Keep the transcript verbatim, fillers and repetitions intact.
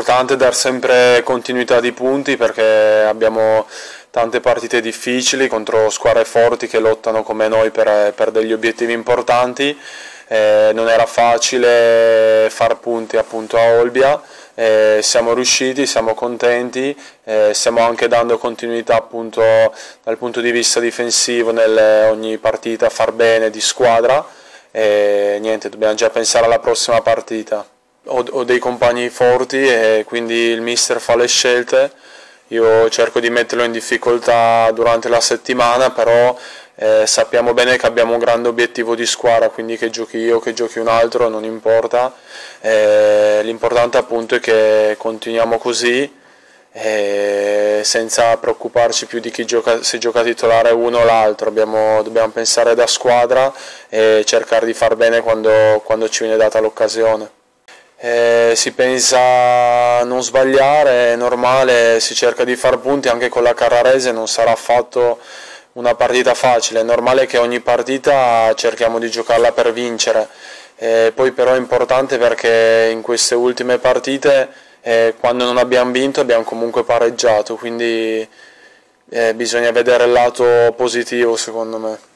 importante dar sempre continuità di punti perché abbiamo tante partite difficili contro squadre forti che lottano come noi per, per degli obiettivi importanti. Eh, non era facile far punti appunto a Olbia, eh, siamo riusciti, siamo contenti, eh, stiamo anche dando continuità appunto dal punto di vista difensivo nel ogni partita far bene di squadra e niente, dobbiamo già pensare alla prossima partita. Ho, ho dei compagni forti e quindi il mister fa le scelte, io cerco di metterlo in difficoltà durante la settimana, però eh, sappiamo bene che abbiamo un grande obiettivo di squadra, quindi che giochi io, che giochi un altro, non importa, eh, l'importante appunto è che continuiamo così, eh, senza preoccuparci più di chi gioca, se gioca titolare uno o l'altro, dobbiamo pensare da squadra e cercare di far bene quando, quando ci viene data l'occasione. Eh, si pensa a non sbagliare, è normale, si cerca di far punti anche con la Carrarese, non sarà affatto una partita facile, è normale che ogni partita cerchiamo di giocarla per vincere, eh, poi però è importante perché in queste ultime partite eh, quando non abbiamo vinto abbiamo comunque pareggiato, quindi eh, bisogna vedere il lato positivo secondo me.